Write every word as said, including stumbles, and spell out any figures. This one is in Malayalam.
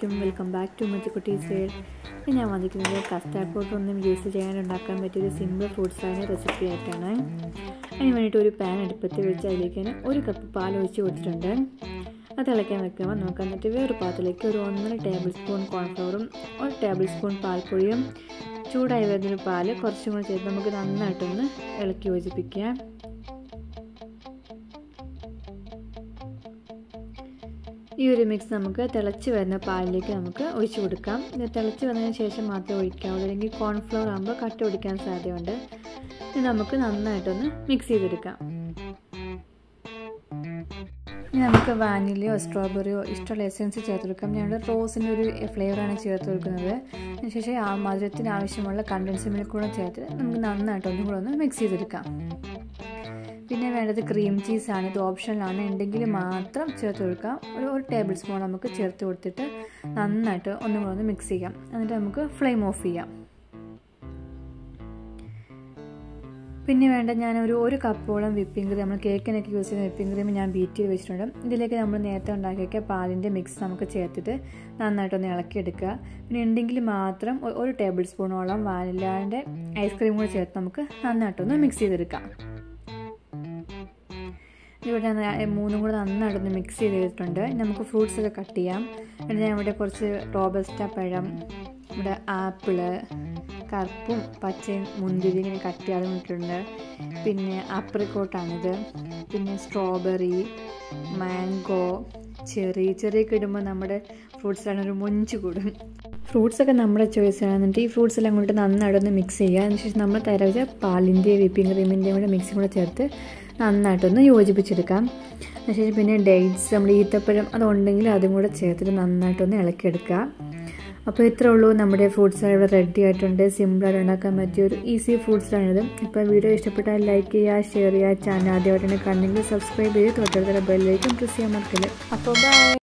alaikum, welcome back to Machikutti's World. In our custard powder use a simple food salad recipe. I want to pan and put one cup of pal which you would that's like a one tablespoon corn flour or tablespoon pal podium, two divided pal, consumer chetamaka, L. ഈ ഒരു മിക്സ് നമുക്ക് തിളച്ച് വരുന്ന പാലിലേക്ക് നമുക്ക് ഒഴിച്ചു കൊടുക്കാം. ഇത് തിളച്ച് വന്നതിന് ശേഷം മാത്രമേ ഒഴിക്കാവൂ, അല്ലെങ്കിൽ കോൺഫ്ലവർ ആകുമ്പോൾ കട്ട പിടിക്കാൻ സാധ്യതയുണ്ട്. ഇത് നമുക്ക് നന്നായിട്ടൊന്ന് മിക്സ് ചെയ്തെടുക്കാം. ഇനി നമുക്ക് വാനിലയോ സ്ട്രോബെറിയോ ഇഷ്ടമുള്ള എസൻസ് ചേർത്ത് കൊടുക്കാം. ഞങ്ങളുടെ റോസിൻ്റെ ഒരു ഫ്ലേവറാണ് ചേർത്ത് കൊടുക്കുന്നത്. അതിനുശേഷം ആ മധുരത്തിന് ആവശ്യമുള്ള കണ്ടൻസ്ഡ് മിൽക്ക് കൂടെ ചേർത്ത് നമുക്ക് നന്നായിട്ട് ഒന്നും കൂടെ ഒന്ന് മിക്സ് ചെയ്തെടുക്കാം. പിന്നെ വേണ്ടത് ക്രീം ചീസാണ്. ഇത് ഓപ്ഷനിലാണ്, ഉണ്ടെങ്കിൽ മാത്രം ചേർത്ത് കൊടുക്കാം. ഒരു ഒരു ടേബിൾ സ്പൂൺ നമുക്ക് ചേർത്ത് കൊടുത്തിട്ട് നന്നായിട്ട് ഒന്നും കൂടെ ഒന്ന് മിക്സ് ചെയ്യാം. എന്നിട്ട് നമുക്ക് ഫ്ലെയിം ഓഫ് ചെയ്യാം. പിന്നെ വേണ്ട ഞാനൊരു ഒരു കപ്പോളം വിപ്പിംഗ് ക്രീം, നമ്മൾ കേക്കിനൊക്കെ യൂസ് ചെയ്യുന്ന വിപ്പിംഗ് ക്രീം ഞാൻ ബീറ്റ് ചെയ്ത് വെച്ചിട്ടുണ്ട്. ഇതിലേക്ക് നമ്മൾ നേരത്തെ ഉണ്ടാക്കിയൊക്കെ പാലിൻ്റെ മിക്സ് നമുക്ക് ചേർത്തിട്ട് നന്നായിട്ടൊന്ന് ഇളക്കിയെടുക്കുക. പിന്നെ ഉണ്ടെങ്കിൽ മാത്രം ഒരു ടേബിൾ സ്പൂണോളം വാനിലാൻ്റെ ഐസ്ക്രീം കൂടെ ചേർത്ത് നമുക്ക് നന്നായിട്ടൊന്ന് മിക്സ് ചെയ്തെടുക്കാം. ഇവിടെ മൂന്നും കൂടെ നന്നായിട്ടൊന്ന് മിക്സ് ചെയ്തിട്ടുണ്ട്. നമുക്ക് ഫ്രൂട്ട്സൊക്കെ കട്ട് ചെയ്യാം. എന്നിട്ട് ഞാൻ ഇവിടെ കുറച്ച് റോബസ്റ്റ പഴം, ഇവിടെ ആപ്പിള്, കറുപ്പും പച്ചയും മുന്തിരി ഇങ്ങനെ കട്ട് ചെയ്യാതിട്ടുണ്ട്. പിന്നെ ആപ്രിക്കോട്ടാണിത്. പിന്നെ സ്ട്രോബെറി, മാംഗോ, ചെറി ചെറിയൊക്കെ ഇടുമ്പോൾ നമ്മുടെ ഫ്രൂട്ട്സിലാണ് ഒരു മൊഞ്ച് കൂടും. ഫ്രൂട്ട്സൊക്കെ നമ്മുടെ ചോയ്സാണ്. എന്നിട്ട് ഈ ഫ്രൂട്ട്സ് എല്ലാം കൂടിയിട്ട് നന്നായിട്ടൊന്ന് മിക്സ് ചെയ്യുക. അതിനുശേഷം നമ്മൾ തയ്യാറ് വെച്ച പാലിൻ്റെ വിപ്പിംഗ് ക്രീമിൻ്റെയും കൂടെ മിക്സും കൂടെ ചേർത്ത് നന്നായിട്ടൊന്ന് യോജിപ്പിച്ചെടുക്കാം. അതിനുശേഷം പിന്നെ ഡേറ്റ്സ്, നമ്മുടെ ഈത്തപ്പഴം അതുണ്ടെങ്കിൽ അതും കൂടെ ചേർത്തിട്ട് നന്നായിട്ടൊന്ന് ഇളക്കിയെടുക്കുക. അപ്പോൾ ഇത്രേ ഉള്ളൂ, നമ്മുടെ ഫ്രൂട്ട്സ് ഇവിടെ റെഡി ആയിട്ടുണ്ട്. സിമ്പിളായിട്ട് ഉണ്ടാക്കാൻ പറ്റിയ ഒരു ഈസി ഫ്രൂട്ട്സാണിത്. ഇപ്പോൾ വീഡിയോ ഇഷ്ടപ്പെട്ടാൽ ലൈക്ക് ചെയ്യുക, ഷെയർ ചെയ്യുക. ചാനൽ ആദ്യമായിട്ടാണ് കണ്ടെങ്കിൽ സബ്സ്ക്രൈബ് ചെയ്ത് തൊട്ടടുത്തുള്ള ബെല്ലിലേക്കും പ്രസ് ചെയ്യാൻ മറക്കല്ലേ. അപ്പോൾ ബൈ.